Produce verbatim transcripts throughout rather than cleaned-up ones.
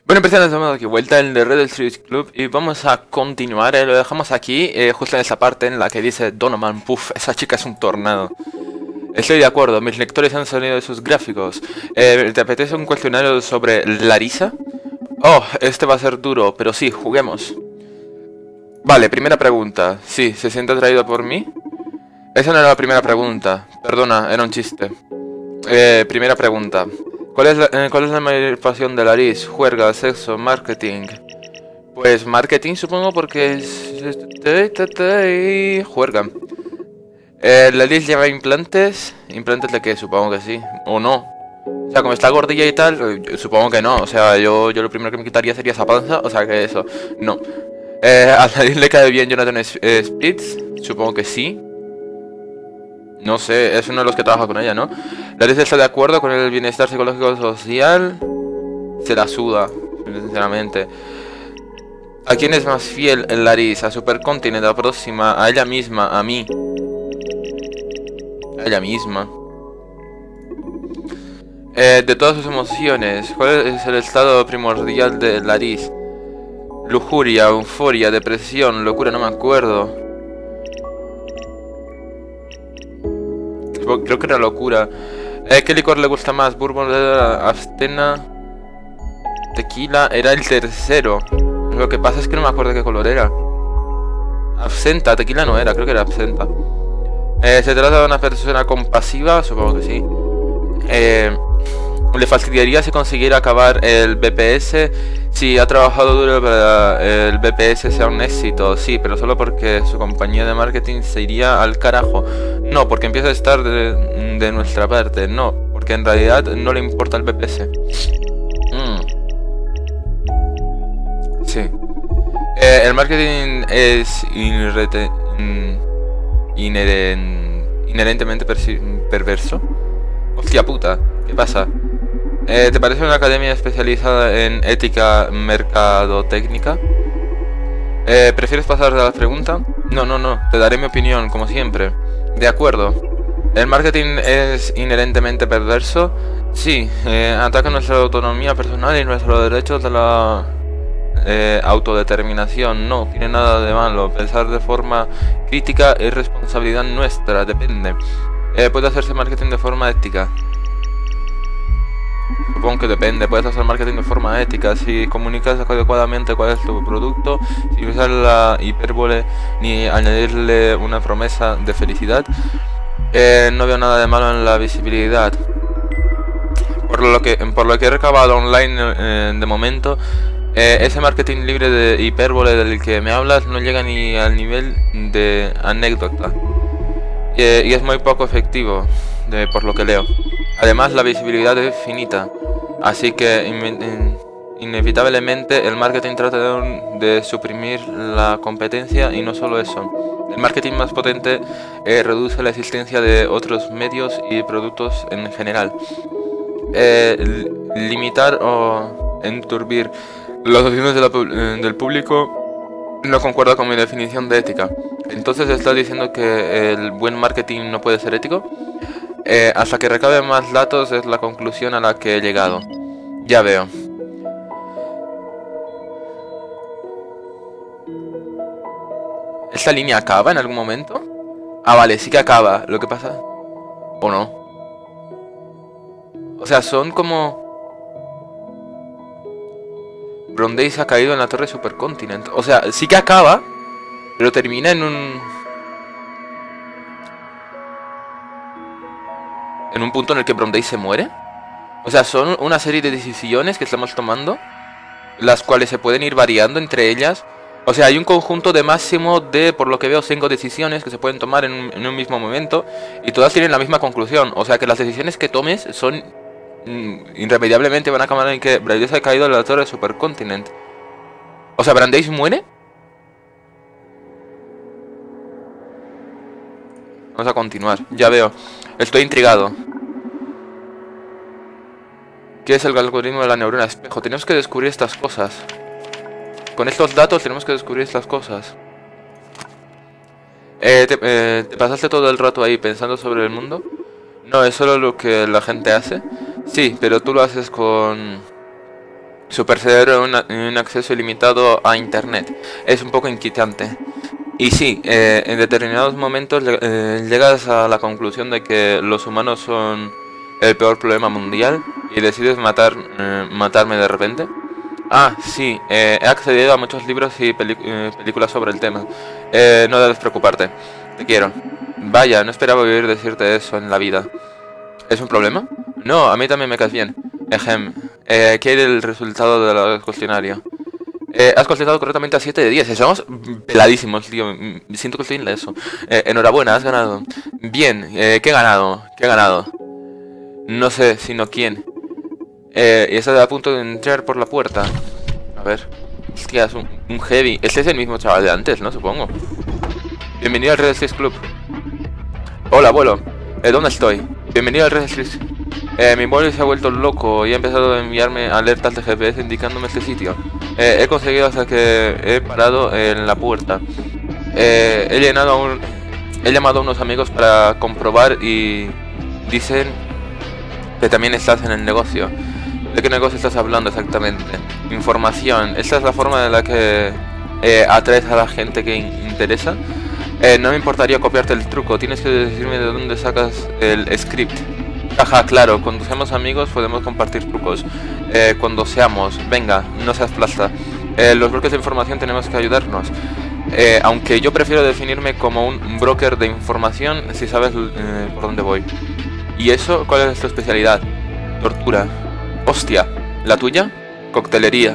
Bueno, empezando, estamos aquí vuelta en el Red Street Club y vamos a continuar, eh, lo dejamos aquí, eh, justo en esa parte en la que dice Donovan, puff, esa chica es un tornado. Estoy de acuerdo, mis lectores han salido de sus gráficos. Eh, ¿Te apetece un cuestionario sobre Larissa? Oh, este va a ser duro, pero sí, juguemos. Vale, primera pregunta. Sí, ¿se siente atraído por mí? Esa no era la primera pregunta. Perdona, era un chiste. Eh, primera pregunta. ¿Cuál es, la, eh, ¿Cuál es la mayor pasión de Larissa? Juerga, sexo, marketing. Pues marketing supongo porque es... Juerga. Eh, ¿Larissa lleva implantes? ¿Implantes de qué? Supongo que sí. ¿O no? O sea, como está gordilla y tal, eh, supongo que no. O sea, yo, yo lo primero que me quitaría sería esa panza. O sea, que eso. No. Eh, ¿A Larissa le cae bien Jonathan Spitz? Supongo que sí. No sé, es uno de los que trabaja con ella, ¿no? Larissa está de acuerdo con el bienestar psicológico social. Se la suda, sinceramente. ¿A quién es más fiel en Larissa? ¿A Supercontinent, a la próxima? ¿A ella misma? ¿A mí? A ella misma. Eh, de todas sus emociones, ¿cuál es el estado primordial de Larissa? Lujuria, euforia, depresión, locura, no me acuerdo. Creo que era locura. Eh, ¿Qué licor le gusta más? Bourbon, Astena, tequila. Era el tercero. Lo que pasa es que no me acuerdo qué color era. Absenta, tequila no era, creo que era absenta. Eh, ¿Se trata de una persona compasiva? Supongo que sí. Eh, ¿Le fastidiaría si consiguiera acabar el B P S? Si ha trabajado duro para el B P S sea un éxito, sí, pero solo porque su compañía de marketing se iría al carajo. No, porque empieza a estar de, de nuestra parte. No, porque en realidad no le importa el B P S. Mm. Sí. Eh, el marketing es inherente, inheren, inherentemente perverso. Hostia puta, ¿qué pasa? Eh, ¿Te parece una academia especializada en ética mercadotécnica? Eh, ¿Prefieres pasar a la pregunta? No, no, no, te daré mi opinión, como siempre. De acuerdo. ¿El marketing es inherentemente perverso? Sí, eh, ataca nuestra autonomía personal y nuestros derechos de la eh, autodeterminación. No tiene nada de malo. Pensar de forma crítica es responsabilidad nuestra, depende. Eh, ¿Puede hacerse marketing de forma ética? Supongo que depende, puedes hacer marketing de forma ética si comunicas adecuadamente cuál es tu producto, sin usar la hipérbole ni añadirle una promesa de felicidad. Eh, no veo nada de malo en la visibilidad. Por lo que, por lo que he recabado online eh, de momento, eh, ese marketing libre de hipérbole del que me hablas no llega ni al nivel de anécdota. Eh, y es muy poco efectivo, de, por lo que leo. Además, la visibilidad es finita, así que in inevitablemente el marketing trata de, de suprimir la competencia y no solo eso. El marketing más potente eh, reduce la existencia de otros medios y productos en general. Eh, limitar o enturbir las opciones de la, del público no concuerda con mi definición de ética. Entonces, ¿estás diciendo que el buen marketing no puede ser ético? Eh, hasta que recabe más datos es la conclusión a la que he llegado. Ya veo. ¿Esta línea acaba en algún momento? Ah, vale, sí que acaba. Lo que pasa... ¿O no? O sea, son como... Brondale ha caído en la torre Supercontinent. O sea, sí que acaba, pero termina en un... En un punto en el que Brondale se muere. O sea, son una serie de decisiones que estamos tomando, las cuales se pueden ir variando entre ellas. O sea, hay un conjunto de máximo de, por lo que veo, cinco decisiones que se pueden tomar en un, en un mismo momento, y todas tienen la misma conclusión. O sea, que las decisiones que tomes son... Mm, irremediablemente van a acabar en que Brandis ha caído en la torre de Supercontinent. O sea, ¿Brandis muere? Vamos a continuar, ya veo. Estoy intrigado. ¿Qué es el algoritmo de la neurona espejo? Tenemos que descubrir estas cosas. Con estos datos tenemos que descubrir estas cosas. Eh, te, eh, ¿Te pasaste todo el rato ahí pensando sobre el mundo? No, es solo lo que la gente hace. Sí, pero tú lo haces con... Super cerebro un, un acceso ilimitado a internet. Es un poco inquietante. Y sí, eh, en determinados momentos eh, llegas a la conclusión de que los humanos son el peor problema mundial y decides matar, eh, matarme de repente. Ah, sí, eh, he accedido a muchos libros y eh, películas sobre el tema. Eh, no debes preocuparte. Te quiero. Vaya, no esperaba oír decirte eso en la vida. ¿Es un problema? No, a mí también me caes bien. Ejem, eh, ¿qué hay del resultado del cuestionario? Eh, has contestado correctamente a siete de diez. Estamos peladísimos, tío. Siento que estoy en eso. Eh, enhorabuena, has ganado. Bien, eh, ¿qué he ganado? ¿Qué he ganado? No sé, sino quién. Eh, y está a punto de entrar por la puerta. A ver. Hostia, es un, un heavy. Este es el mismo chaval de antes, ¿no? Supongo. Bienvenido al Red Street Club. Hola, abuelo. Eh, ¿dónde estoy? Bienvenido al Red Street. Eh, mi móvil se ha vuelto loco y ha empezado a enviarme alertas de G P S indicándome este sitio. Eh, he conseguido hasta que he parado en la puerta. Eh, he, llenado a un, he llamado a unos amigos para comprobar y dicen que también estás en el negocio. ¿De qué negocio estás hablando exactamente? Información. Esta es la forma en la que eh, atraes a la gente que in interesa. Eh, no me importaría copiarte el truco. Tienes que decirme de dónde sacas el script. Ajá, claro, cuando seamos amigos podemos compartir trucos. Eh, cuando seamos, venga, no seas plasta. Eh, los bloques de información tenemos que ayudarnos. Eh, aunque yo prefiero definirme como un broker de información si sabes eh, por dónde voy. ¿Y eso? ¿Cuál es tu especialidad? Tortura. Hostia, ¿la tuya? Coctelería.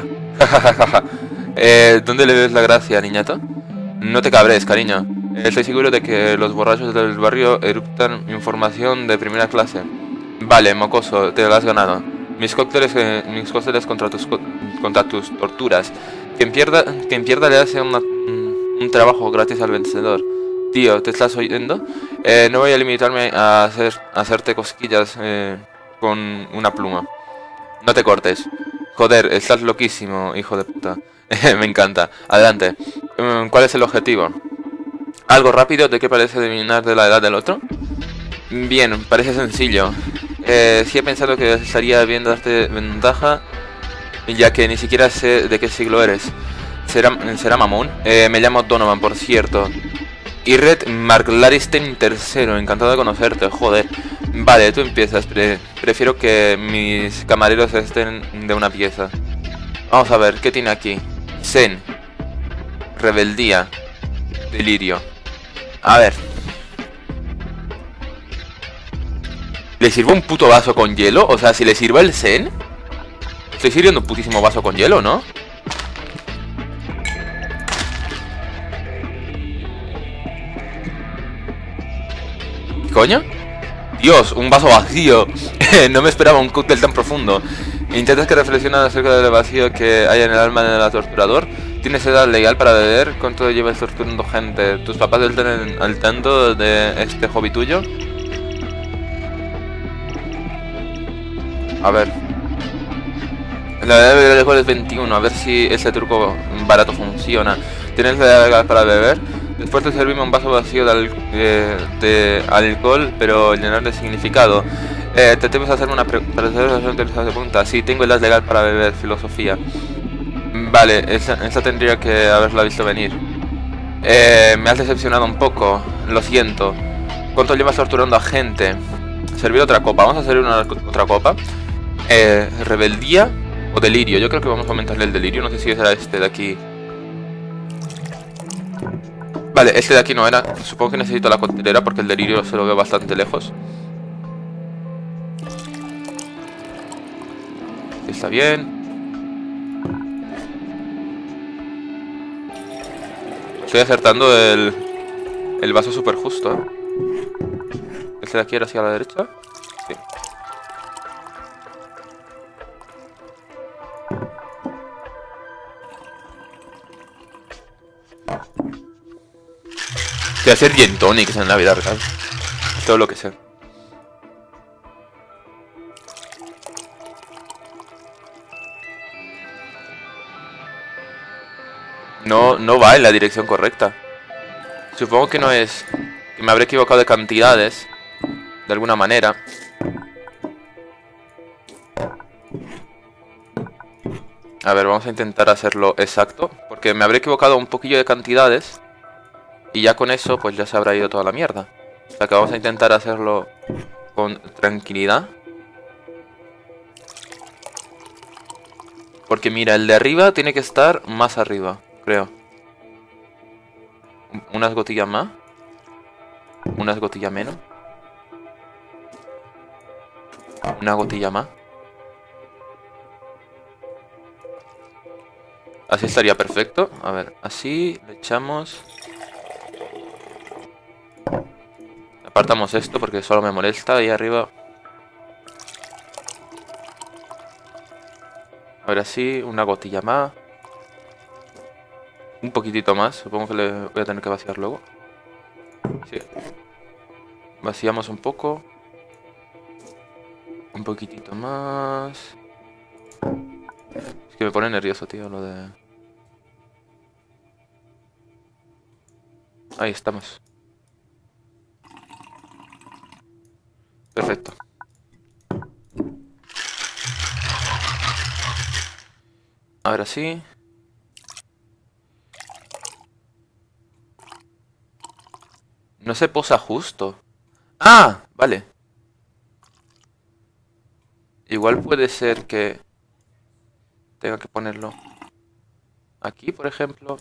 eh, ¿Dónde le ves la gracia, niñato? No te cabres, cariño. Estoy seguro de que los borrachos del barrio eruptan información de primera clase. Vale, mocoso, te lo has ganado. Mis cócteles, eh, mis cócteles contra tus contra tus torturas. Quien pierda, quien pierda le hace una, un, un trabajo gratis al vencedor. Tío, ¿te estás oyendo? Eh, no voy a limitarme a hacer a hacerte cosquillas eh, con una pluma. No te cortes. Joder, estás loquísimo, hijo de puta. Me encanta. Adelante. ¿Cuál es el objetivo? ¿Algo rápido? ¿De qué parece adivinar de la edad del otro? Bien, parece sencillo. Eh, sí he pensado que estaría bien darte ventaja, ya que ni siquiera sé de qué siglo eres. ¿Será, será mamón? Eh, me llamo Donovan, por cierto. Y Red Marklaristen tercero, encantado de conocerte, joder. Vale, tú empiezas. Pre prefiero que mis camareros estén de una pieza. Vamos a ver, ¿qué tiene aquí? Zen. Rebeldía. Delirio. A ver. ¿Le sirvo un puto vaso con hielo? O sea, si le sirvo el Zen, estoy sirviendo un putísimo vaso con hielo, ¿no? ¿Coño? Dios, un vaso vacío. No me esperaba un cóctel tan profundo. ¿Intentas que reflexiones acerca del vacío que hay en el alma del torturador? ¿Tienes edad legal para beber? ¿Cuánto llevas torturando gente? ¿Tus papás están al tanto de este hobby tuyo? A ver. La edad de beber alcohol es veintiuno. A ver si ese truco barato funciona. ¿Tienes la edad legal para beber? Después de servirme un vaso vacío de, al de, de alcohol, pero llenar de significado. Eh, te temes hacerme una pregunta. Sí, tengo edad legal para beber, filosofía. Vale, esa, esa tendría que haberla visto venir. Eh, me has decepcionado un poco, lo siento. ¿Cuánto llevas torturando a gente? Servir otra copa, vamos a servir una otra copa. Eh, rebeldía o delirio, yo creo que vamos a aumentarle el delirio, no sé si será este de aquí. Vale, este de aquí no era, supongo que necesito la coctelera porque el delirio se lo veo bastante lejos. Está bien. Estoy acertando el, el vaso súper justo, ¿eh? Este de aquí era hacia la derecha. Sí. Voy a hacer gin tonics en la vida real. Todo lo que sé. No, no va en la dirección correcta. Supongo que no es... que me habré equivocado de cantidades. De alguna manera. A ver, vamos a intentar hacerlo exacto, porque me habré equivocado un poquillo de cantidades y ya con eso pues ya se habrá ido toda la mierda. O sea que vamos a intentar hacerlo con tranquilidad. Porque mira, el de arriba tiene que estar más arriba, creo. Unas gotillas más. Unas gotillas menos. Una gotilla más. Así estaría perfecto. A ver, así le echamos. Apartamos esto porque solo me molesta ahí arriba. A ver, así, una gotilla más. Un poquitito más. Supongo que le voy a tener que vaciar luego. Sí. Vaciamos un poco. Un poquitito más. Es que me pone nervioso, tío, lo de... Ahí estamos. Perfecto. Ahora sí. No se posa justo. ¡Ah! Vale. Igual puede ser que tenga que ponerlo aquí, por ejemplo.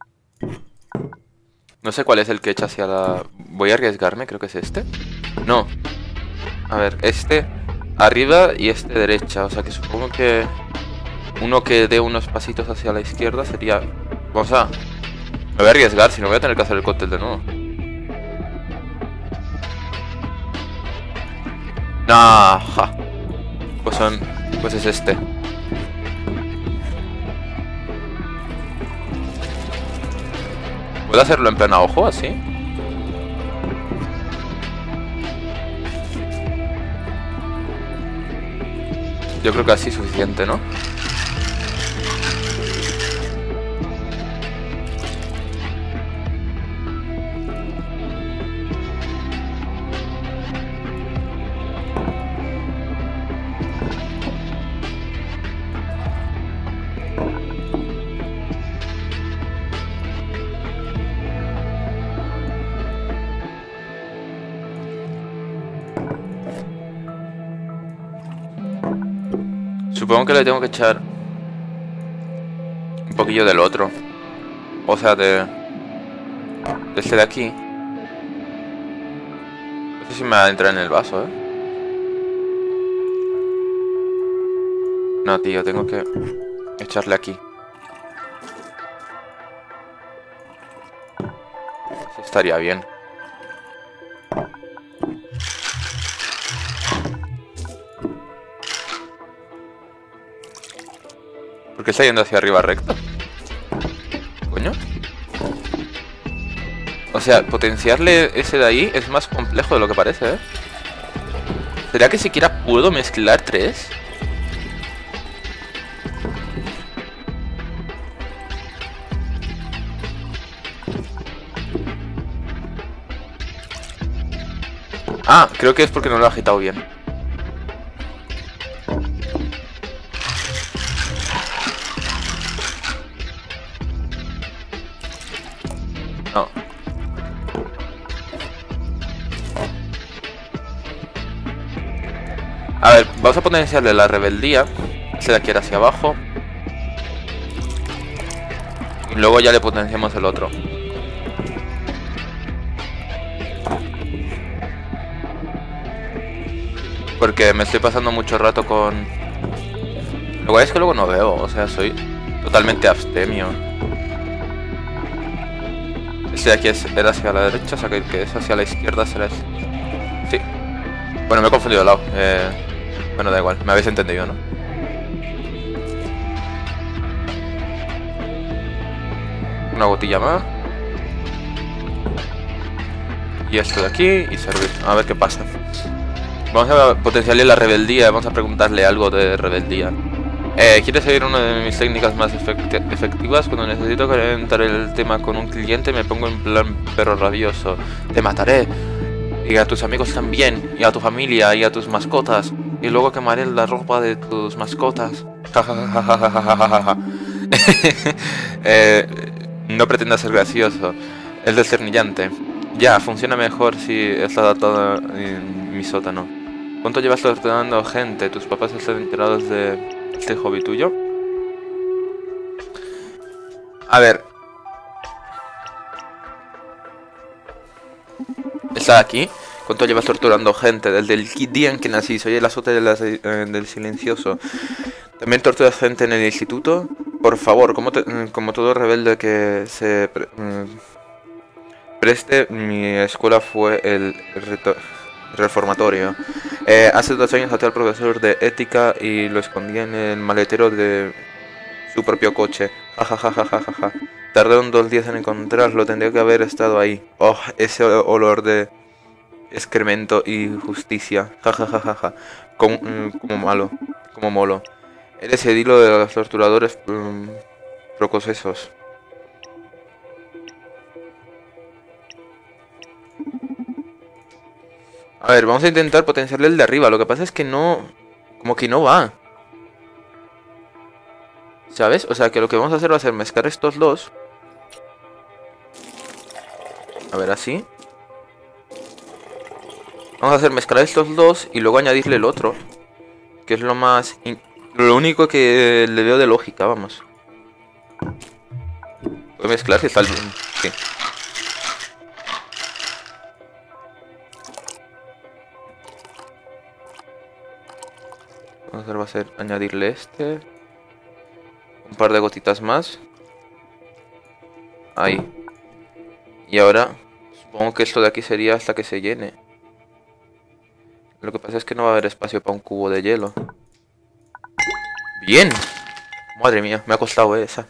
No sé cuál es el que echa hacia la... Voy a arriesgarme, creo que es este. No. A ver, este arriba y este derecha. O sea que supongo que uno que dé unos pasitos hacia la izquierda sería... Vamos a... Me voy a arriesgar, si no voy a tener que hacer el cóctel de nuevo. Nah, ja. Pues son... Pues es este. ¿Puedo hacerlo en plan a ojo, así? Yo creo que así es suficiente, ¿no? Supongo que le tengo que echar un poquillo del otro. O sea, de... de este de aquí. No sé si me va a entrar en el vaso, ¿eh? No, tío, tengo que echarle aquí. Eso estaría bien. ¿Por qué está yendo hacia arriba recto? ¿Coño? O sea, potenciarle ese de ahí es más complejo de lo que parece, ¿eh? ¿Será que siquiera puedo mezclar tres? Ah, creo que es porque no lo he agitado bien. No. A ver, vamos a potenciarle la rebeldía. Se la quiere hacia abajo. Y luego ya le potenciamos el otro. Porque me estoy pasando mucho rato con... Lo cual es que luego no veo, o sea, soy totalmente abstemio. Este de aquí es, era hacia la derecha, o sea que el que es hacia la izquierda será este. Sí. Bueno, me he confundido de lado. Eh, bueno, da igual, me habéis entendido, ¿no? Una botella más. Y esto de aquí y servir. A ver qué pasa. Vamos a potenciarle la rebeldía, vamos a preguntarle algo de rebeldía. Eh, ¿Quieres seguir una de mis técnicas más efectivas? Cuando necesito calentar el tema con un cliente me pongo en plan perro rabioso. Te mataré. Y a tus amigos también. Y a tu familia y a tus mascotas. y luego quemaré la ropa de tus mascotas. Jajajajajajaja. eh, no pretenda ser gracioso. El destornillante. Ya, funciona mejor si está adaptado en mi sótano. ¿Cuánto llevas torturando gente? ¿Tus papás están enterados de este hobby tuyo? A ver. ¿Está aquí? ¿Cuánto llevas torturando gente? Desde el día en que nací, soy el azote de las, eh, del silencioso. ¿También torturas gente en el instituto? Por favor, como, te, como todo rebelde que se pre, mm, preste, mi escuela fue el reto, reformatorio. Eh, hace dos años até al profesor de ética y lo escondí en el maletero de su propio coche. Jajajajajaja. Tardaron dos días en encontrarlo, tendría que haber estado ahí. Oh, ese olor de excremento y justicia. Jajajajaja. Como, como malo, como molo. Eres el hilo de los torturadores um, procesos. A ver, vamos a intentar potenciarle el de arriba. Lo que pasa es que no... Como que no va. ¿Sabes? O sea, que lo que vamos a hacer va a ser mezclar estos dos. A ver, así. Vamos a hacer mezclar estos dos y luego añadirle el otro. Que es lo más... Lo único que le veo de lógica, vamos. Voy a mezclar si está el... Sí. Vamos a hacer, va a ser añadirle este. Un par de gotitas más. Ahí. Y ahora, supongo que esto de aquí sería hasta que se llene. Lo que pasa es que no va a haber espacio para un cubo de hielo. ¡Bien! Madre mía, me ha costado esa.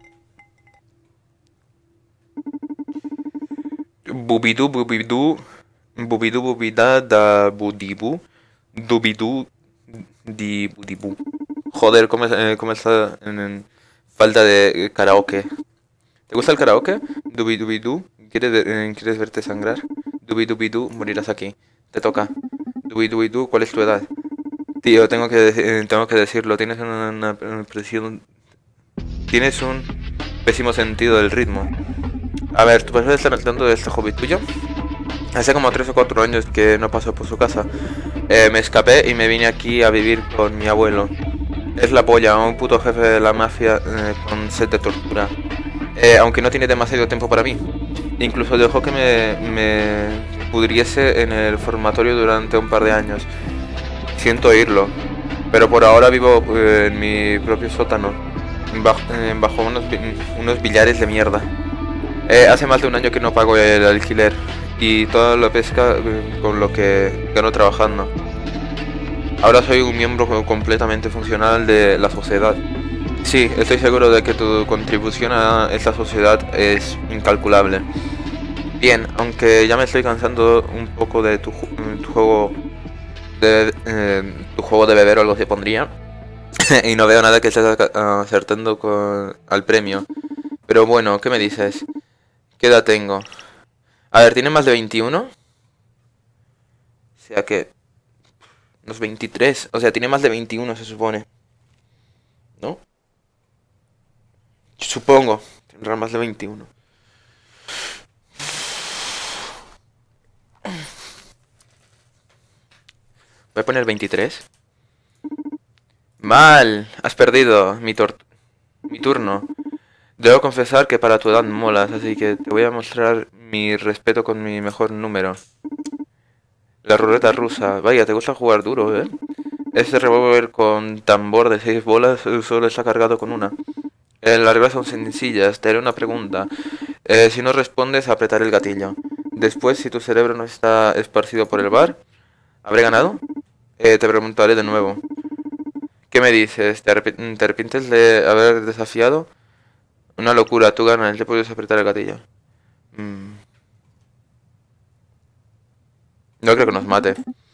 Bubidú, bubidú. Bubidú, bubida, da budibu. Dubidú, di budibu. Joder, ¿cómo, eh, cómo está en, en falta de karaoke? ¿Te gusta el karaoke? Dubidubidú. ¿Quieres, eh, ¿Quieres verte sangrar? Dubidubidú, morirás aquí. Te toca. Dubidubidú, ¿cuál es tu edad? Tío, tengo que, eh, tengo que decirlo, tienes una, una, una presión... Tienes un pésimo sentido del ritmo. A ver, ¿tú puedes estar al tanto de este hobby tuyo? Hace como tres o cuatro años que no paso por su casa. Eh, me escapé y me vine aquí a vivir con mi abuelo. Es la polla, un puto jefe de la mafia eh, con sed de tortura. Eh, aunque no tiene demasiado tiempo para mí. Incluso dejó que me, me pudriese en el formatorio durante un par de años. Siento oírlo, pero por ahora vivo eh, en mi propio sótano, bajo, eh, bajo unos, unos billares de mierda. Eh, hace más de un año que no pago el alquiler y toda la pesca eh, con lo que gano trabajando. Ahora soy un miembro completamente funcional de la sociedad. Sí, estoy seguro de que tu contribución a esta sociedad es incalculable. Bien, aunque ya me estoy cansando un poco de tu, tu juego... De, eh, tu juego de beber o algo se pondría. Y no veo nada que estés acertando con, al premio. Pero bueno, ¿qué me dices? ¿Qué edad tengo? A ver, ¿tiene más de veintiuno? O sea que... Unos veintitrés. O sea, tiene más de veintiuno se supone. ¿No? Supongo. Tendrá más de veintiuno. Voy a poner veintitrés. Mal, has perdido mi, mi turno. Debo confesar que para tu edad molas, así que te voy a mostrar mi respeto con mi mejor número. La ruleta rusa. Vaya, te gusta jugar duro, ¿eh? Este revólver con tambor de seis bolas solo está cargado con una. Eh, las reglas son sencillas, te haré una pregunta. Eh, si no respondes, apretaré el gatillo. Después, si tu cerebro no está esparcido por el bar, ¿habré ganado? Eh, te preguntaré de nuevo. ¿Qué me dices? ¿Te, arrep ¿Te arrepientes de haber desafiado? Una locura, tú ganas, le puedes apretar el gatillo. Mm. No creo que nos mate.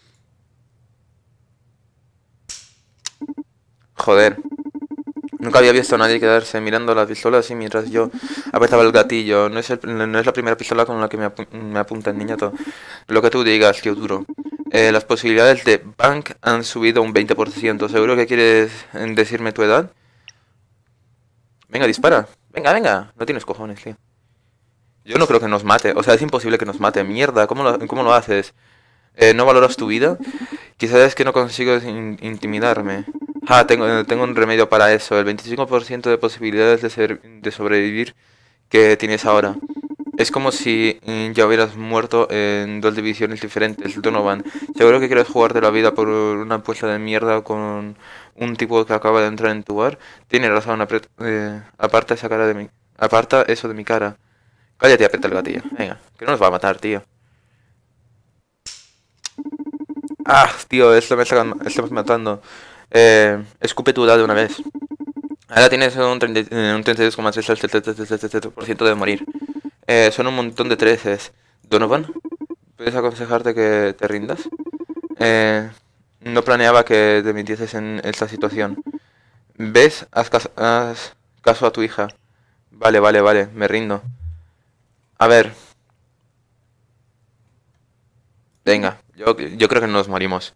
Joder. Nunca había visto a nadie quedarse mirando la pistola así mientras yo apretaba el gatillo. No es, el, no es la primera pistola con la que me, apu me apunta el niñato. Lo que tú digas, tío duro. Eh, las posibilidades de bank han subido un veinte por ciento. ¿Seguro que quieres eh, decirme tu edad? Venga, dispara. Venga, venga. No tienes cojones, tío. Yo no creo que nos mate. O sea, es imposible que nos mate. Mierda, ¿cómo lo, cómo lo haces? Eh, ¿No valoras tu vida? Quizás es que no consigues in intimidarme. Ah, tengo, tengo un remedio para eso. El veinticinco por ciento de posibilidades de, ser, de sobrevivir que tienes ahora. Es como si mm, ya hubieras muerto en dos divisiones diferentes, Donovan. Seguro que quieres jugarte la vida por una apuesta de mierda con un tipo que acaba de entrar en tu bar. Tienes razón, apret- eh, aparta esa cara de mi... Aparta eso de mi cara. Cállate y aprieta el gatillo. Venga, que no nos va a matar, tío. Ah, tío, esto me está, estamos matando. Eh, escupe tu edad de una vez. Ahora tienes un treinta y dos coma tres por ciento de morir. Eh, son un montón de treces. Donovan, ¿puedes aconsejarte que te rindas? Eh, no planeaba que te metieses en esta situación. ¿Ves? Haz, cas haz caso a tu hija. Vale, vale, vale, me rindo. A ver. Venga, yo, yo creo que nos morimos.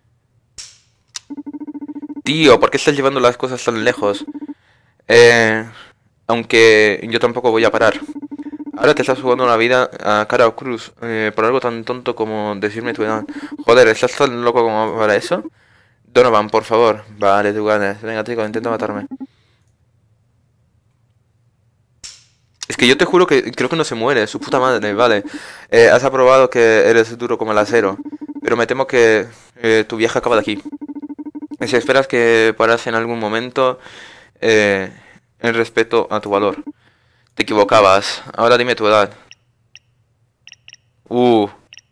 Tío, ¿por qué estás llevando las cosas tan lejos? Eh, aunque yo tampoco voy a parar. Ahora te estás jugando una vida a cara o cruz eh, por algo tan tonto como decirme tu edad. Joder, ¿estás tan loco como para eso? Donovan, por favor. Vale, tú ganas. Venga, chico, intenta matarme. Es que yo te juro que creo que no se muere, su puta madre, vale. Eh, has aprobado que eres duro como el acero, pero me temo que eh, tu viaje acaba de aquí. Si esperas que paras en algún momento, eh, en respeto a tu valor. Te equivocabas. Ahora dime tu edad. Uh.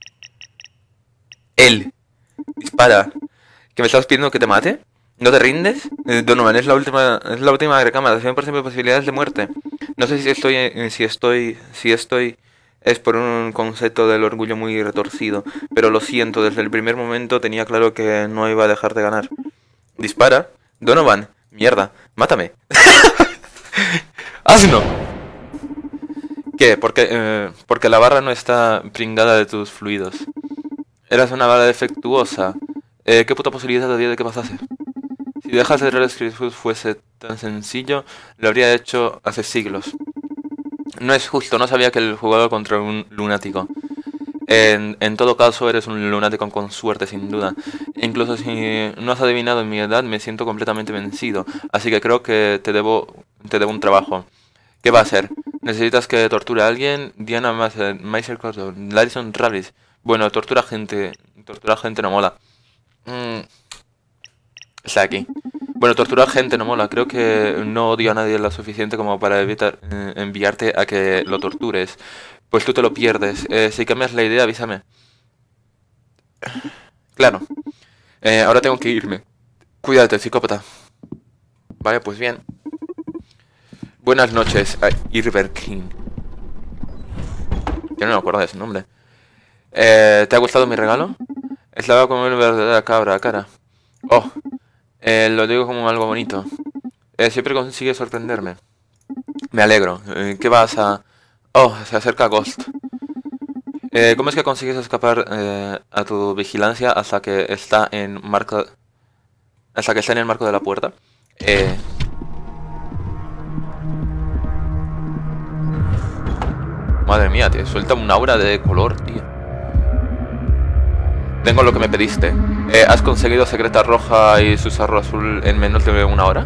Él. Dispara. ¿Que me estás pidiendo que te mate? ¿No te rindes? Eh, Donovan, es la última, es la última recámara. cien por ciento de posibilidades de muerte. No sé si estoy, eh, si estoy, si estoy, es por un concepto del orgullo muy retorcido. Pero lo siento, desde el primer momento tenía claro que no iba a dejar de ganar. Dispara. Donovan. Mierda. Mátame. ¡Hazlo! ¿Qué? Porque, eh, porque la barra no está pringada de tus fluidos. Eras una barra defectuosa. Eh, ¿Qué puta posibilidad había de que pasase? Si dejas de Red Script fuese tan sencillo, lo habría hecho hace siglos. No es justo, no sabía que el jugador contra un lunático. En, en todo caso, eres un lunático con suerte, sin duda. Incluso si no has adivinado mi edad, me siento completamente vencido. Así que creo que te debo, te debo un trabajo. ¿Qué va a hacer? ¿Necesitas que torture a alguien? Diana Meiser Cordon, Larison Rabbis. Bueno, tortura gente. Torturar gente no mola. Mm. Está aquí. Bueno, torturar gente no mola. Creo que no odio a nadie lo suficiente como para evitar eh, enviarte a que lo tortures. Pues tú te lo pierdes. Eh, si cambias la idea, avísame. Claro. Eh, ahora tengo que irme. Cuídate, psicópata. Vale, pues bien. Buenas noches, a Irver King. Yo no me acuerdo de su nombre. Eh, ¿Te ha gustado mi regalo? Estaba como una verdadera cabra a cara. Oh, eh, lo digo como algo bonito. Eh, siempre consigues sorprenderme. Me alegro. Eh, ¿Qué vas a...? Oh, se acerca Ghost. Eh, ¿Cómo es que consigues escapar eh, a tu vigilancia hasta que está en marco... hasta que está en el marco de la puerta? Eh... Madre mía, tío, suelta un aura de color, tío. Tengo lo que me pediste. Eh, ¿Has conseguido Secreta Roja y Susurro Azul en menos de una hora?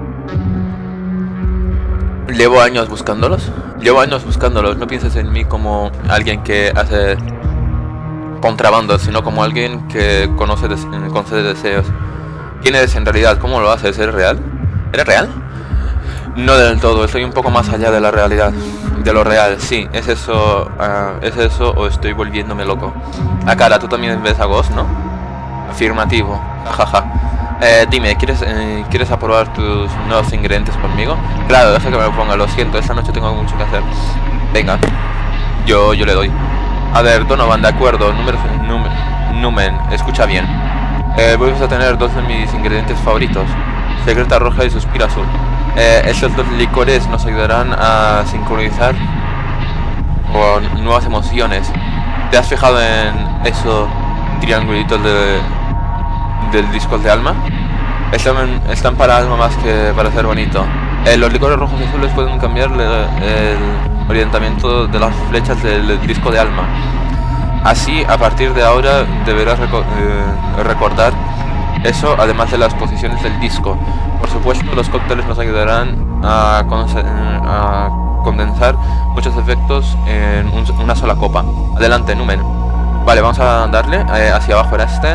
Llevo años buscándolos. Llevo años buscándolos. No pienses en mí como alguien que hace contrabando, sino como alguien que conoce des concede deseos. ¿Quién eres en realidad? ¿Cómo lo haces? ¿Eres real? ¿Eres real? No del todo, estoy un poco más allá de la realidad. De lo real, sí, es eso, uh, es eso o estoy volviéndome loco. A cara, tú también ves a Ghost, ¿no? Afirmativo, jajaja. Eh, dime, ¿quieres, eh, ¿quieres aprobar tus nuevos ingredientes conmigo? Claro, deja que me lo ponga, lo siento, esta noche tengo mucho que hacer. Venga, yo, yo le doy. A ver, Donovan, de acuerdo, números, número, Numen, escucha bien. Eh, voy a tener dos de mis ingredientes favoritos, Secreta Roja y Suspiro Azul. Eh, estos dos licores nos ayudarán a sincronizar con nuevas emociones. ¿Te has fijado en eso triangulitos de, del disco de alma. Están, están para algo más que para ser bonito. Eh, los licores rojos y azules pueden cambiar el, el orientamiento de las flechas del disco de alma. Así, a partir de ahora deberás reco eh, recordar eso, además de las posiciones del disco. Por supuesto, los cócteles nos ayudarán a, a condensar muchos efectos en un, una sola copa. Adelante, Numen. Vale, vamos a darle. Eh, hacia abajo era este.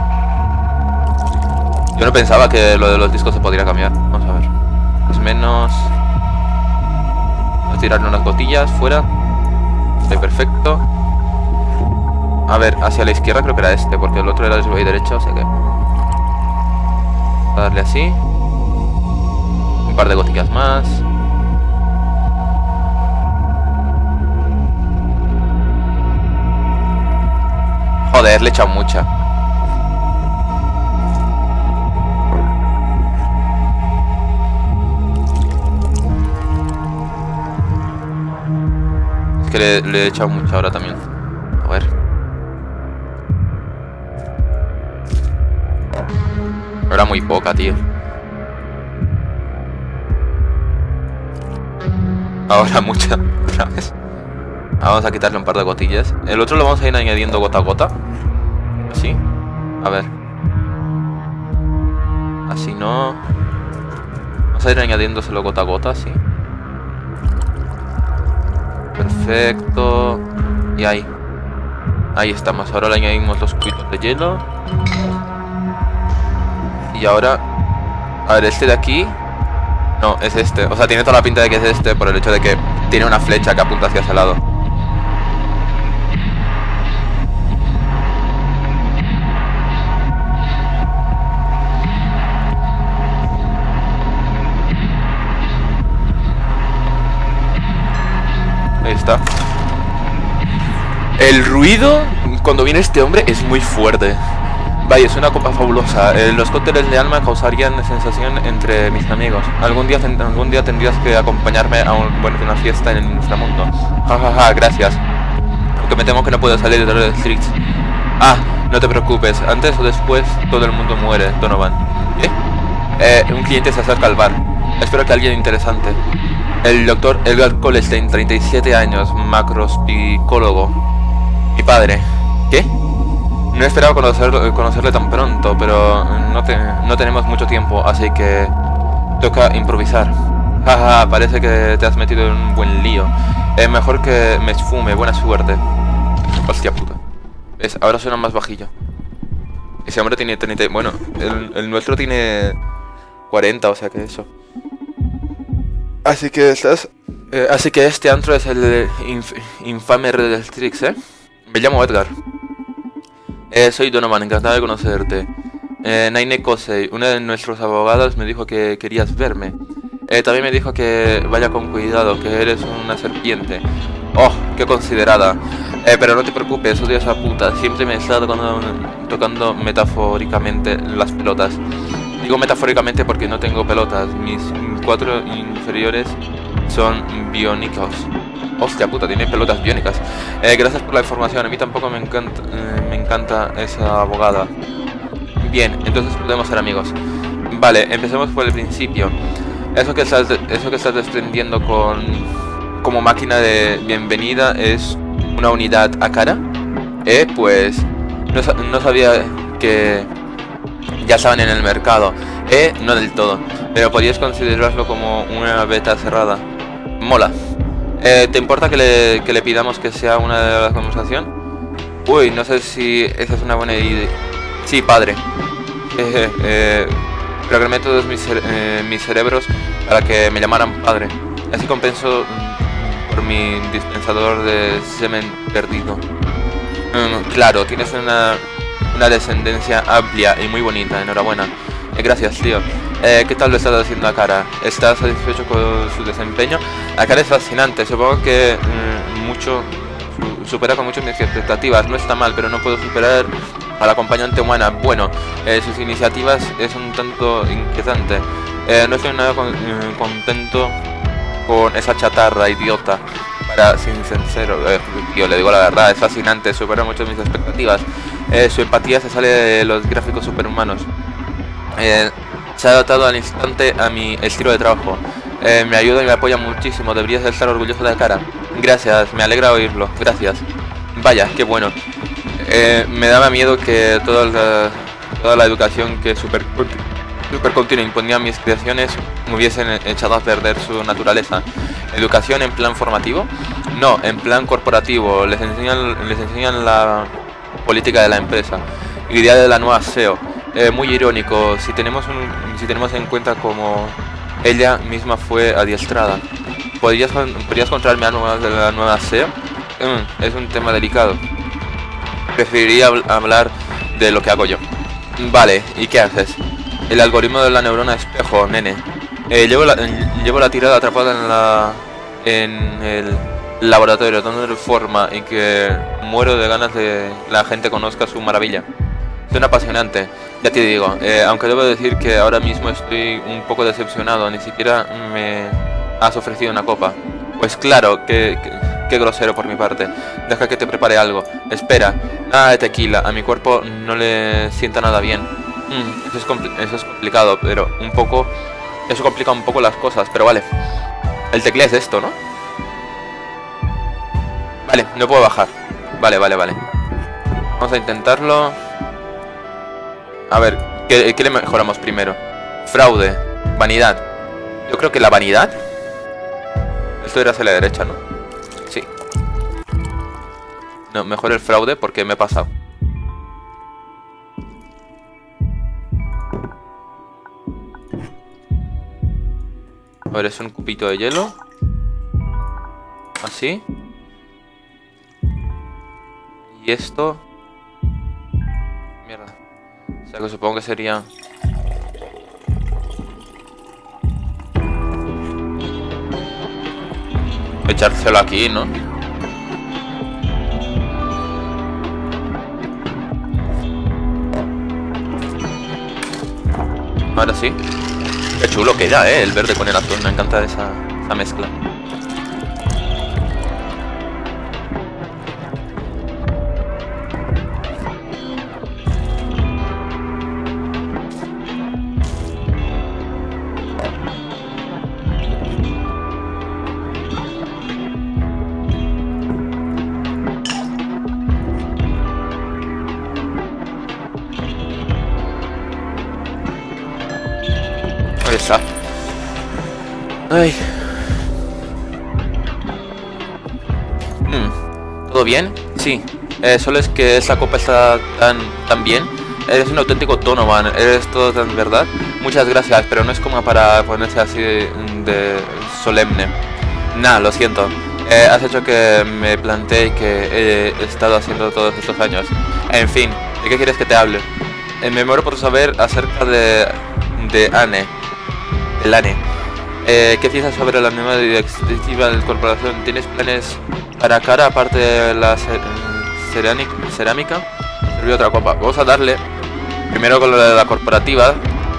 Yo no pensaba que lo de los discos se podría cambiar. Vamos a ver. Es menos... Vamos a tirarle unas gotillas fuera. Está perfecto. A ver, hacia la izquierda creo que era este, porque el otro era el derecho, o sea que... Vamos a darle así. Un par de gotillas más. Joder, le he echado mucha. Es que le, le he echado mucha ahora también. A ver. Era muy poca, tío. Ahora mucha. Otra vez. Vamos a quitarle un par de gotillas. El otro lo vamos a ir añadiendo gota a gota. Así. A ver. Así no. Vamos a ir añadiéndoselo gota a gota, así. Perfecto. Y ahí. Ahí estamos. Ahora le añadimos los cubitos de hielo. Y ahora... A ver, este de aquí... No, es este. O sea, tiene toda la pinta de que es este por el hecho de que tiene una flecha que apunta hacia ese lado. Ahí está. El ruido cuando viene este hombre es muy fuerte. Vaya, es una copa fabulosa. Eh, los cócteles de alma causarían sensación entre mis amigos. Algún día, algún día tendrías que acompañarme a un, bueno, una fiesta en el inframundo. Jajaja, ja, ja, gracias. Aunque me temo que no puedo salir de los streets. Ah, no te preocupes. Antes o después todo el mundo muere, Donovan. ¿Qué? Eh, un cliente se acerca al bar. Espero que alguien interesante. El doctor Edgar Colestein, treinta y siete años, macrospicólogo. Mi padre. ¿Qué? No esperaba conocerlo, conocerle tan pronto, pero no, te, no tenemos mucho tiempo, así que toca improvisar. Jaja, parece que te has metido en un buen lío. Es mejor que me esfume, buena suerte. Hostia puta. ¿Ves? Ahora suena más bajillo. Ese hombre tiene treinta... Bueno, el, el nuestro tiene cuarenta, o sea que eso. Así que estás... Eh, así que este antro es el inf infame Red Strix, ¿eh? Me llamo Edgar. Eh, soy Donovan, encantado de conocerte. Eh, Naine Kosei, uno de nuestros abogados, me dijo que querías verme. Eh, también me dijo que vaya con cuidado, que eres una serpiente. Oh, qué considerada. Eh, pero no te preocupes, odio a esa puta. Siempre me está tocando, tocando metafóricamente las pelotas. Digo metafóricamente porque no tengo pelotas. Mis cuatro inferiores son biónicos. Hostia puta, tiene pelotas biónicas. Eh, gracias por la información. A mí tampoco me encanta, eh, me encanta esa abogada. Bien, entonces podemos ser amigos. Vale, empecemos por el principio. Eso que estás, eso que estás desprendiendo con como máquina de bienvenida es una unidad a cara. Eh, pues no, no sabía que ya estaban en el mercado. Eh, no del todo, pero podrías considerarlo como una beta cerrada. Mola. Eh, ¿Te importa que le, que le pidamos que sea una de la conversación? Uy, no sé si esa es una buena idea. Sí, padre. Eh, eh, programé todos mis, eh, mis cerebros para que me llamaran padre. Así compenso mm, por mi dispensador de semen perdido. Mm, claro, tienes una, una descendencia amplia y muy bonita. Enhorabuena. Eh, gracias, tío. Eh, ¿Qué tal lo estás haciendo a Cara? ¿Estás satisfecho con su desempeño? A Cara es fascinante, supongo que mmm, mucho su, supera con mucho mis expectativas. No está mal, pero no puedo superar a la acompañante humana. Bueno, eh, sus iniciativas es un tanto inquietante. Eh, no estoy nada con, eh, contento con esa chatarra idiota. Para ser sincero, eh, tío, le digo la verdad, es fascinante, supera mucho mis expectativas. Eh, su empatía se sale de los gráficos superhumanos. Eh, se ha adaptado al instante a mi estilo de trabajo. Eh, me ayuda y me apoya muchísimo. Deberías estar orgulloso de Cara. Gracias, me alegra oírlo. Gracias. Vaya, qué bueno. Eh, me daba miedo que toda la, toda la educación que Super, super Continua imponía a mis creaciones me hubiesen echado a perder su naturaleza. ¿Educación en plan formativo? No, en plan corporativo. Les enseñan, les enseñan la política de la empresa. Idea de la nueva S E O. Eh, muy irónico, si tenemos, un, si tenemos en cuenta como ella misma fue adiestrada. ¿Podrías, ¿podrías contarme algo de la nueva S E O? Mm, es un tema delicado. Preferiría hablar de lo que hago yo. Vale, ¿y qué haces? El algoritmo de la neurona espejo, nene. Eh, llevo, la, llevo la tirada atrapada en la en el laboratorio, dándole forma y que muero de ganas de que la gente conozca su maravilla. Suena apasionante, ya te digo, eh, aunque debo decir que ahora mismo estoy un poco decepcionado, ni siquiera me has ofrecido una copa. Pues claro, que, que, que grosero por mi parte. Deja que te prepare algo. Espera, nada de tequila, a mi cuerpo no le sienta nada bien. Mm, eso, es eso es complicado, pero un poco... Eso complica un poco las cosas, pero vale. El tequila es esto, ¿no? Vale, no puedo bajar. Vale, vale, vale. Vamos a intentarlo. A ver, ¿qué, qué le mejoramos primero? Fraude, vanidad. Yo creo que la vanidad. Esto era hacia la derecha, ¿no? Sí. No, mejor el fraude porque me he pasado. A ver, es un cubito de hielo. Así. Y esto... Mierda. O sea que supongo que sería... echárselo aquí, ¿no? Ahora sí. Qué chulo queda, eh, el verde con el azul. Me encanta esa, esa mezcla. Ahí está. Ay. Hmm. ¿Todo bien? Sí. Eh, solo es que esa copa está tan, tan bien. Eres un auténtico Donovan. Eres todo tan verdad. Muchas gracias, pero no es como para ponerse así de, de solemne. Nah, lo siento. Eh, has hecho que me plantee que he estado haciendo todos estos años. En fin, ¿de qué quieres que te hable? Eh, me muero por saber acerca de... de Anne. El Anne. Eh, ¿Qué piensas sobre la nueva directiva de la corporación? ¿Tienes planes para Cara aparte de la cer cerámica? Serví otra copa. Vamos a darle primero con lo de la corporativa.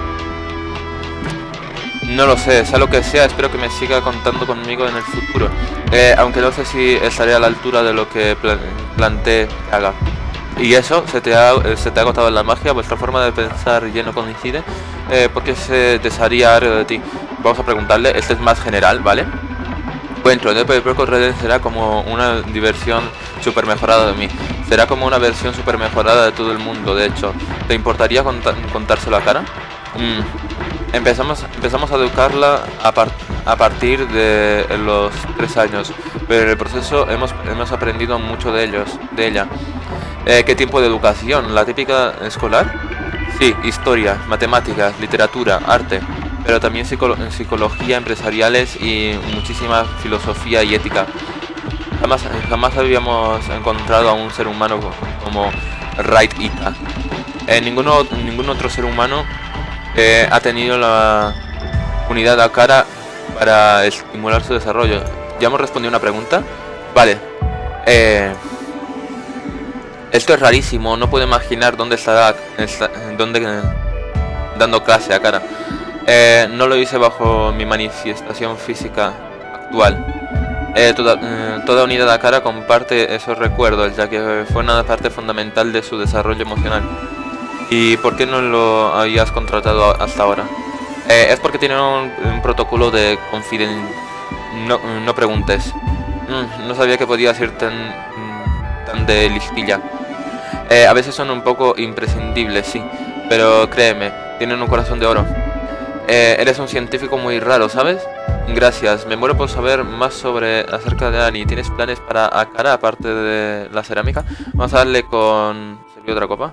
No lo sé, sea lo que sea, espero que me siga contando conmigo en el futuro. Eh, aunque no sé si estaré a la altura de lo que plan planteé que haga. ¿Y eso? ¿Se te, ha, ¿Se te ha agotado la magia? ¿Vuestra forma de pensar ya no coincide? Eh, ¿Por qué se desearía algo de ti? Vamos a preguntarle, este es más general, ¿vale? Bueno, el Purple Red será como una diversión super mejorada de mí. Será como una versión super mejorada de todo el mundo, de hecho. ¿Te importaría cont contárselo a Cara? Mm. Empezamos, empezamos a educarla a, par a partir de los tres años, pero en el proceso hemos, hemos aprendido mucho de ellos, de ella. Eh, ¿Qué tipo de educación? ¿La típica escolar? Sí, historia, matemáticas, literatura, arte, pero también psicolo psicología, empresariales y muchísima filosofía y ética. Jamás, jamás habíamos encontrado a un ser humano como Right Ita. Eh, ninguno, ningún otro ser humano eh, ha tenido la unidad a Cara para estimular su desarrollo. ¿Ya hemos respondido una pregunta? Vale. Eh... Esto es rarísimo, no puedo imaginar dónde estará está, dónde, dando clase a Cara. Eh, no lo hice bajo mi manifestación física actual. Eh, toda, eh, toda unidad a Kara comparte esos recuerdos, ya que fue una parte fundamental de su desarrollo emocional. ¿Y por qué no lo habías contratado hasta ahora? Eh, es porque tiene un, un protocolo de confiden... No, no preguntes. Mm, no sabía que podía ser tan, tan de listilla. Eh, a veces son un poco imprescindibles, sí, pero créeme, tienen un corazón de oro. Eh, eres un científico muy raro, ¿sabes? Gracias, me muero por saber más sobre acerca de Annie. ¿Tienes planes para Akara aparte de la cerámica? Vamos a darle con... ¿Sirvió otra copa?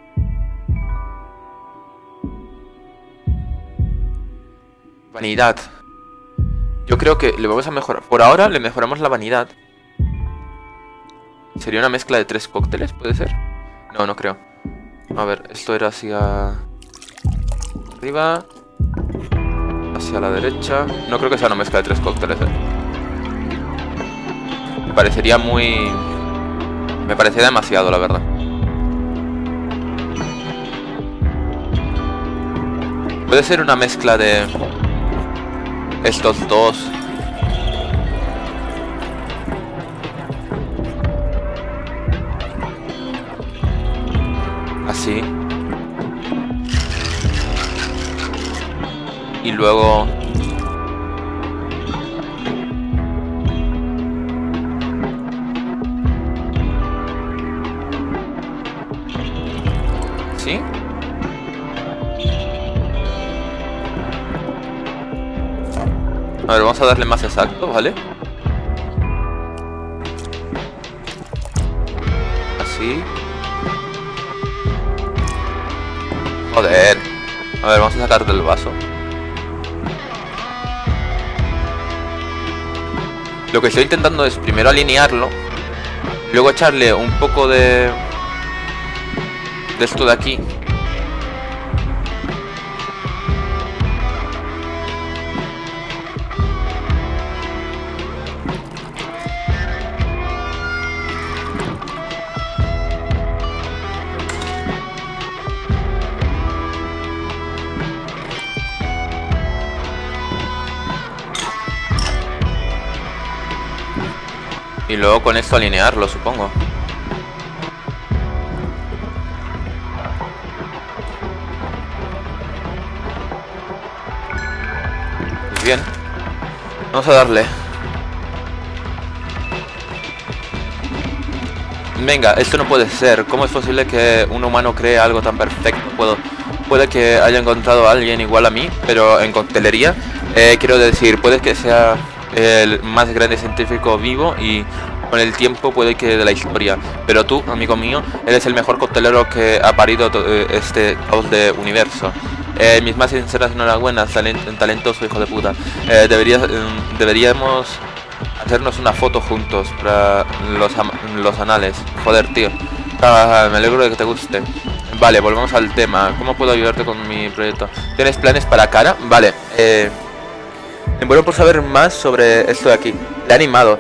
Vanidad. Yo creo que le vamos a mejorar. Por ahora le mejoramos la vanidad. ¿Sería una mezcla de tres cócteles? ¿Puede ser? No, no creo. A ver, esto era hacia... arriba... hacia la derecha. No creo que sea una mezcla de tres cócteles, ¿eh? Me parecería muy... Me parecería demasiado, la verdad. Puede ser una mezcla de... estos dos. Así. Y luego... ¿sí? A ver, vamos a darle más exacto, ¿vale? Así. Joder. A ver, vamos a sacar del vaso. Lo que estoy intentando es primero alinearlo, luego echarle un poco de... de esto de aquí. Y luego con esto alinearlo, supongo. Pues bien. Vamos a darle. Venga, esto no puede ser. ¿Cómo es posible que un humano cree algo tan perfecto? Puedo, puede que haya encontrado a alguien igual a mí, pero en coctelería. Eh, quiero decir, puede que sea el más grande científico vivo y con el tiempo puede que de la historia. Pero tú, amigo mío, eres el mejor coctelero que ha parido este caos de universo. Eh, mis más sinceras enhorabuenas, talent talentoso hijo de puta. Eh, deberías, eh, deberíamos hacernos una foto juntos para los, los anales. Joder, tío. Ah, me alegro de que te guste. Vale, volvemos al tema. ¿Cómo puedo ayudarte con mi proyecto? ¿Tienes planes para Kara? Vale. Eh, me muero por saber más sobre esto de aquí. Le he animado.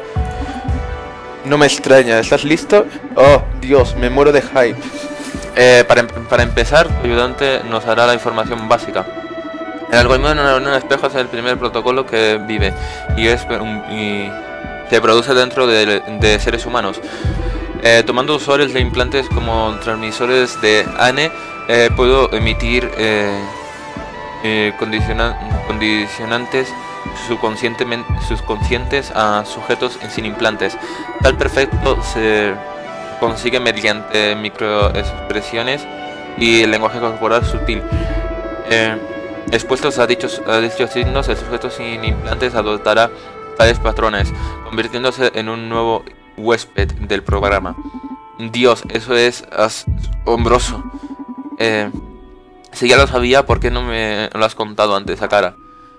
No me extraña. ¿Estás listo? Oh, Dios, me muero de hype. Eh, para, para empezar, tu ayudante nos hará la información básica. El algoritmo de un espejo es el primer protocolo que vive y, es, y se produce dentro de, de seres humanos. Eh, tomando usuarios de implantes como transmisores de A N E, eh, puedo emitir eh, eh, condiciona, condicionantes subconscientemente, subconscientes a sujetos sin implantes. Tal perfecto se consigue mediante microexpresiones y el lenguaje corporal sutil. Eh, expuestos a dichos, a dichos signos, el sujeto sin implantes adoptará tales patrones, convirtiéndose en un nuevo huésped del programa. Dios, eso es asombroso. Eh, si ya lo sabía, ¿por qué no me lo has contado antes a cara?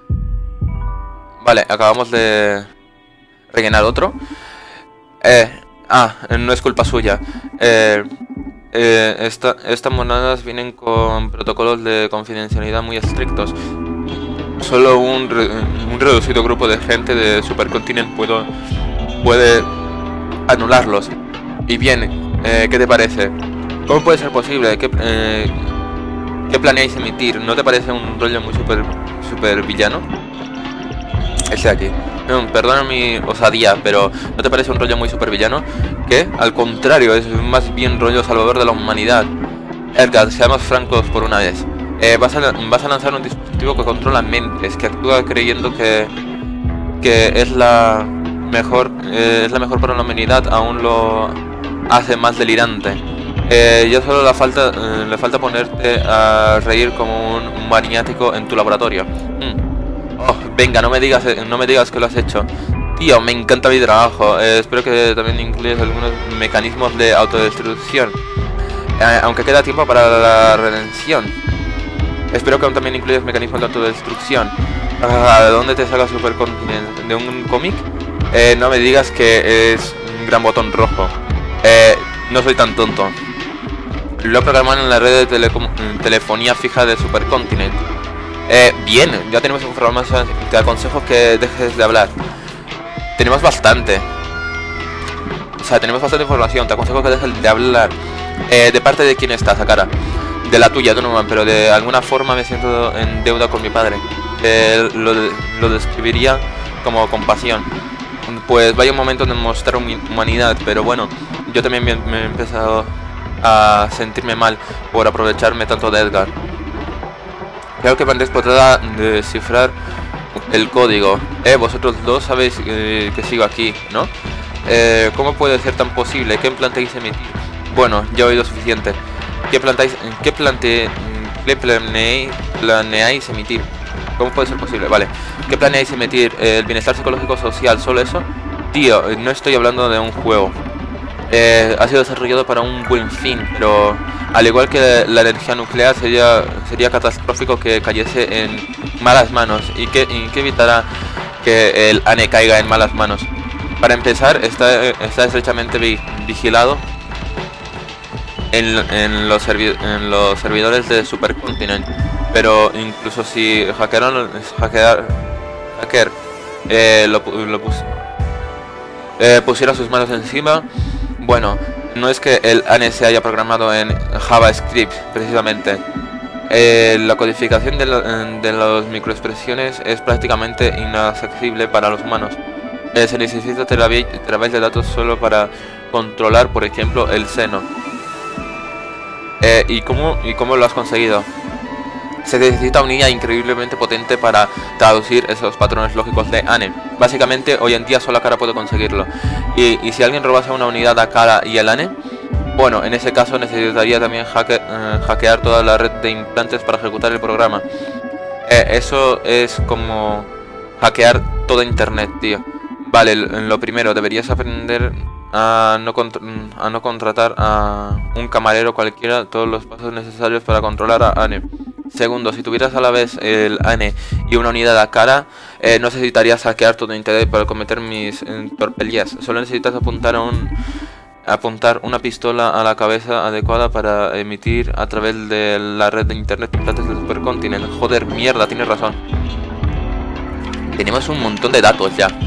Vale, acabamos de rellenar otro. Eh, ah, no es culpa suya. Eh, eh, esta, estas monedas vienen con protocolos de confidencialidad muy estrictos. Solo un, re, un reducido grupo de gente de Supercontinent puedo, puede anularlos. Y bien, eh, ¿qué te parece? ¿Cómo puede ser posible? ¿Qué, eh, ¿qué planeáis emitir? ¿No te parece un rollo muy super, super villano? Ese de aquí. Mm, Perdona mi osadía, pero ¿no te parece un rollo muy supervillano? Que, al contrario, es más bien rollo salvador de la humanidad. Edgar, seamos francos por una vez. Eh, vas, a, vas a lanzar un dispositivo que controla mentes, que actúa creyendo que, que es la mejor, eh, es la mejor para la humanidad, aún lo hace más delirante. Eh, ya solo le falta, eh, le falta ponerte a reír como un maniático en tu laboratorio. Mm. Oh, venga, no me digas, no me digas que lo has hecho. Tío, me encanta mi trabajo. Eh, espero que también incluyas algunos mecanismos de autodestrucción. Eh, aunque queda tiempo para la redención. Espero que también incluyas mecanismos de autodestrucción. Ah, ¿de dónde te saca Supercontinent? ¿De un cómic? Eh, no me digas que es un gran botón rojo. Eh, no soy tan tonto. Lo programaron en la red de telefonía fija de Supercontinent. Eh, bien, ya tenemos información. Te aconsejo que dejes de hablar. Tenemos bastante. O sea, tenemos bastante información. Te aconsejo que dejes de hablar. Eh, ¿De parte de quién estás, Akara? De la tuya, Donovan, pero de alguna forma me siento en deuda con mi padre. Eh, lo, lo describiría como compasión. Pues vaya un momento de mostrar humanidad, pero bueno, yo también me, me he empezado a sentirme mal por aprovecharme tanto de Edgar. Creo que Bandex podrá descifrar el código. Eh, vosotros dos sabéis eh, que sigo aquí, ¿no? Eh, ¿Cómo puede ser tan posible? ¿Qué planteáis emitir? Bueno, ya he oído suficiente. ¿Qué planteáis? ¿Qué plante, qué planeáis, planeáis emitir? ¿Cómo puede ser posible? Vale. ¿Qué planeáis emitir? ¿El bienestar psicológico social? ¿Solo eso? Tío, no estoy hablando de un juego. Eh, ha sido desarrollado para un buen fin, pero al igual que la energía nuclear sería sería catastrófico que cayese en malas manos y que, y que evitará que el A N E caiga en malas manos. Para empezar, está, está estrechamente vi, vigilado en, en, los en los servidores de Supercontinent, pero incluso si hackearon, hackear, hacker eh, lo, lo pus, eh, pusiera sus manos encima. Bueno, no es que el A N E se haya programado en JavaScript, precisamente. Eh, la codificación de, la, de las microexpresiones es prácticamente inaccesible para los humanos. Eh, se necesita terabytes de datos solo para controlar, por ejemplo, el seno. Eh, ¿y, cómo, ¿Y cómo lo has conseguido? Se necesita una I A increíblemente potente para traducir esos patrones lógicos de A N E. Básicamente, hoy en día solo Akara puede conseguirlo. Y, y si alguien robase una unidad a Akara y el A N E, bueno, en ese caso necesitaría también hacke, eh, hackear toda la red de implantes para ejecutar el programa. Eh, eso es como hackear todo internet, tío. Vale, lo primero, deberías aprender a no, a no contratar a un camarero cualquiera todos los pasos necesarios para controlar a A N E. Segundo, si tuvieras a la vez el A N E y una unidad a Akara, eh, no necesitarías hackear todo internet para cometer mis eh, torpelías. Solo necesitas apuntar a un apuntar una pistola a la cabeza adecuada para emitir a través de la red de internet implantes del Supercontinent. Joder, mierda, tienes razón. Tenemos un montón de datos ya.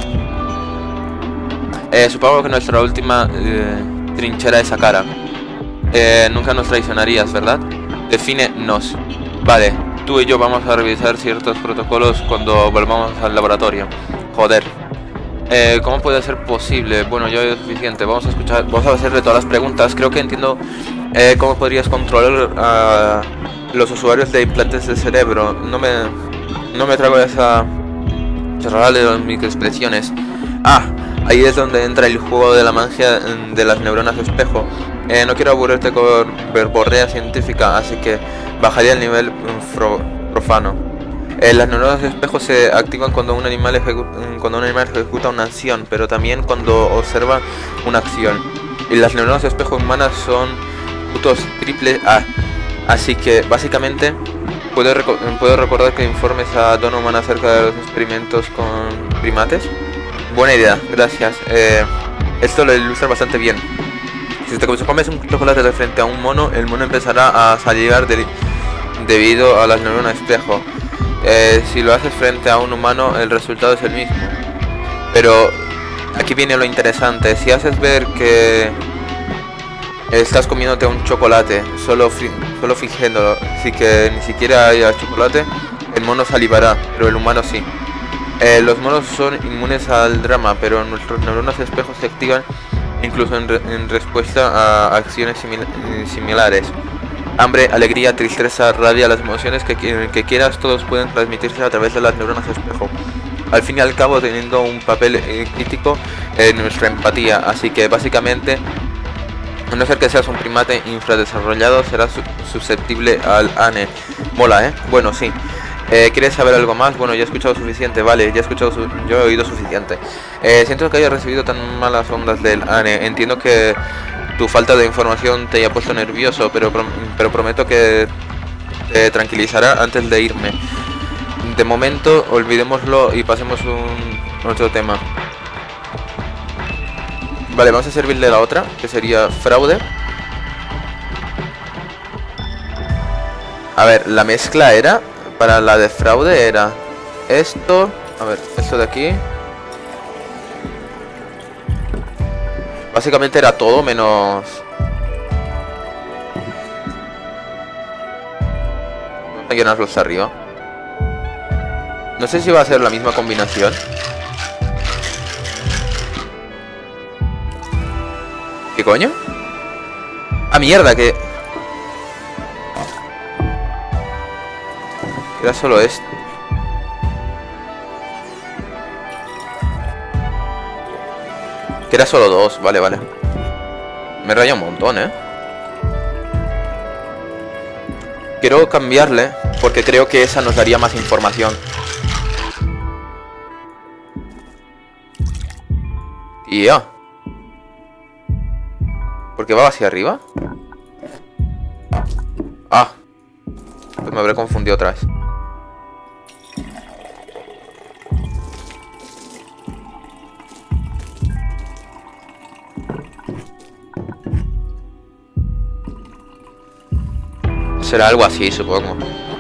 Eh, supongo que nuestra última eh, trinchera es Akara. Eh, nunca nos traicionarías, ¿verdad? Define-nos. Vale, tú y yo vamos a revisar ciertos protocolos cuando volvamos al laboratorio. Joder. Eh, ¿Cómo puede ser posible? Bueno, ya es suficiente. Vamos a escuchar, vamos a hacerle todas las preguntas. Creo que entiendo eh, cómo podrías controlar a los usuarios de implantes de cerebro. No me, no me trago esa chorrada de las microexpresiones. Ah, ahí es donde entra el juego de la magia de las neuronas espejo. Eh, no quiero aburrirte con verborrea científica, así que bajaría el nivel um, profano. Eh, las neuronas de espejo se activan cuando un animal cuando un animal ejecuta una acción, pero también cuando observa una acción. Y las neuronas de espejo humanas son putos triple A. Así que básicamente puedo, reco puedo recordar que informes a Donovan acerca de los experimentos con primates. Buena idea, gracias. Eh, esto lo ilustra bastante bien. Si te comes un chocolate de frente a un mono, el mono empezará a salivar de debido a las neuronas espejo. Eh, si lo haces frente a un humano, el resultado es el mismo. Pero aquí viene lo interesante. Si haces ver que estás comiéndote un chocolate, solo, fi solo fingiéndolo, así que ni siquiera haya chocolate, el mono salivará, pero el humano sí. Eh, los monos son inmunes al drama, pero nuestros neuronas espejos se activan incluso en, re en respuesta a acciones simil similares. Hambre, alegría, tristeza, rabia, las emociones que, que quieras, todos pueden transmitirse a través de las neuronas espejo. Al fin y al cabo teniendo un papel eh, crítico en nuestra empatía, así que básicamente, a no ser que seas un primate infradesarrollado, serás su susceptible al A N E. Mola, ¿eh? Bueno, sí. Eh, ¿Quieres saber algo más? Bueno, ya he escuchado suficiente, vale, ya he escuchado, su yo he oído suficiente. Eh, siento que haya recibido tan malas ondas del A N E, entiendo que tu falta de información te haya puesto nervioso, pero, prom pero prometo que te tranquilizará antes de irme. De momento, olvidémoslo y pasemos a un otro tema. Vale, vamos a servirle la otra, que sería fraude. A ver, la mezcla era... Para la de fraude era esto, a ver, esto de aquí. Básicamente era todo menos... Vamos a llenarlos arriba. No sé si va a ser la misma combinación. ¿Qué coño? Ah, mierda, que... Era solo esto. Que era solo dos, vale, vale. Me raya un montón, eh. Quiero cambiarle porque creo que esa nos daría más información. Tía. ¿Por qué va hacia arriba? Ah, pues me habré confundido otra vez. Será algo así, supongo.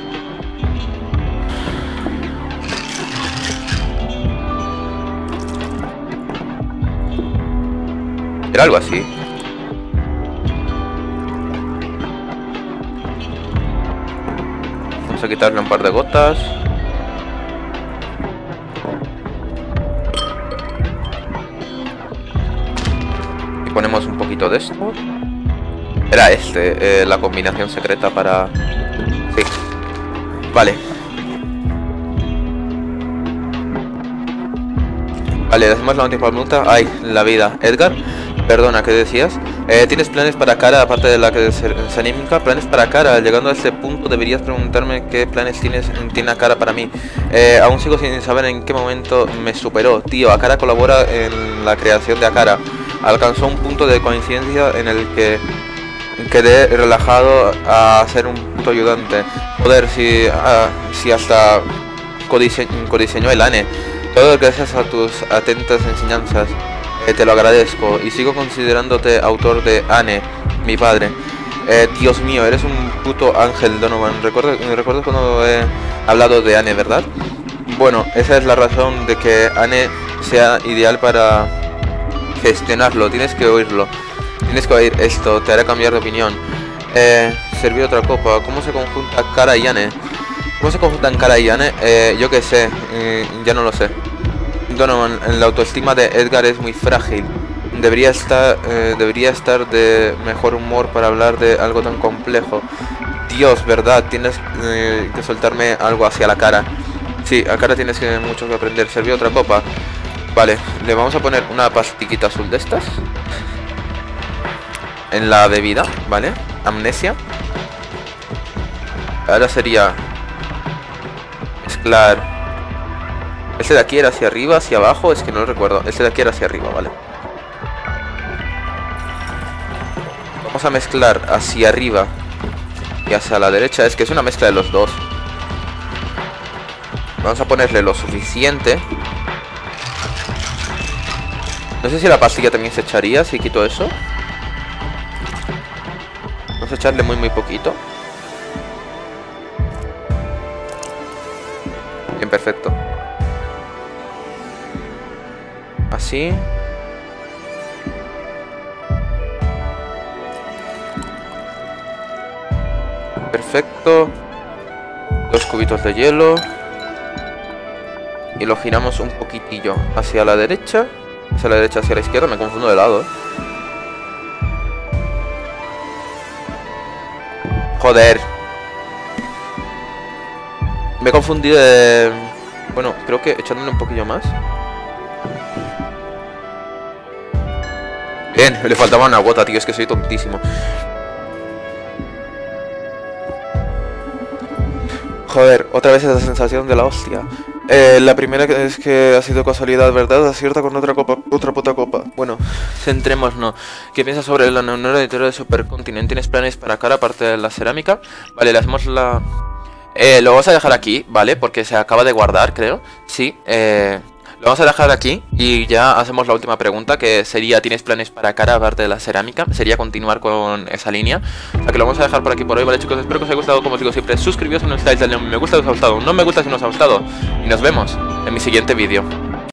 Era algo así. Vamos a quitarle un par de gotas. Y ponemos un poquito de esto. Era este, eh, la combinación secreta para... Sí. Vale. Vale, hacemos la última pregunta. Ay, la vida. Edgar, perdona, ¿qué decías? Eh, ¿Tienes planes para Kara, aparte de la que es anímica? Planes para Kara. Llegando a este punto deberías preguntarme qué planes tienes, tiene Kara para mí. Eh, aún sigo sin saber en qué momento me superó. Tío, Akara colabora en la creación de Akara. Alcanzó un punto de coincidencia en el que... quedé relajado a ser un puto ayudante. Joder, si, uh, si hasta codise codiseñó el A N E. Todo gracias a tus atentas enseñanzas. Eh, te lo agradezco. Y sigo considerándote autor de A N E, mi padre. Eh, Dios mío, eres un puto ángel, Donovan. ¿Recuerdas, ¿Recuerdas cuando he hablado de A N E, verdad? Bueno, esa es la razón de que A N E sea ideal para gestionarlo. Tienes que oírlo. Tienes que oír esto, te hará cambiar de opinión. Eh, servir otra copa. ¿Cómo se conjunta Kara y A N E? ¿Cómo se conjuntan Kara y A N E? Eh, yo qué sé, eh, ya no lo sé. Donovan, la autoestima de Edgar es muy frágil. Debería estar, eh, debería estar de mejor humor para hablar de algo tan complejo. Dios, ¿verdad? Tienes eh, que soltarme algo hacia la cara. Sí, a Kara tienes que, mucho que aprender. Servir otra copa. Vale, le vamos a poner una pastiquita azul de estas en la bebida, ¿vale? Amnesia. Ahora sería mezclar. Este de aquí era hacia arriba, hacia abajo, es que no lo recuerdo. Este de aquí era hacia arriba, ¿vale? Vamos a mezclar hacia arriba y hacia la derecha. Es que es una mezcla de los dos. Vamos a ponerle lo suficiente. No sé si la pastilla también se echaría si quito eso. Vamos a echarle muy muy poquito. Bien, perfecto. Así. Perfecto. Dos cubitos de hielo. y lo giramos un poquitillo hacia la derecha. Hacia la derecha, hacia la izquierda, me confundo de lado, ¿eh? Joder. Me he confundido de... Bueno, creo que echándole un poquillo más. Bien, le faltaba una gota, tío, es que soy tontísimo. Joder, otra vez esa sensación de la hostia. Eh, la primera es que ha sido casualidad, ¿verdad? Acierta con otra copa, otra puta copa. Bueno, centrémonos. ¿Qué piensas sobre la neurona editora de Supercontinent? ¿Tienes planes para cara aparte de la cerámica? Vale, le hacemos la... Eh, lo vamos a dejar aquí, ¿vale? Porque se acaba de guardar, creo. Sí, eh... lo vamos a dejar aquí y ya hacemos la última pregunta, que sería: ¿tienes planes para cara aparte de la cerámica? Sería continuar con esa línea. O sea que lo vamos a dejar por aquí por hoy, ¿vale, chicos? Espero que os haya gustado. Como os digo siempre, suscribiros si no estáis, dale un me gusta si os ha gustado, no me gusta si no os ha gustado. Y nos vemos en mi siguiente vídeo.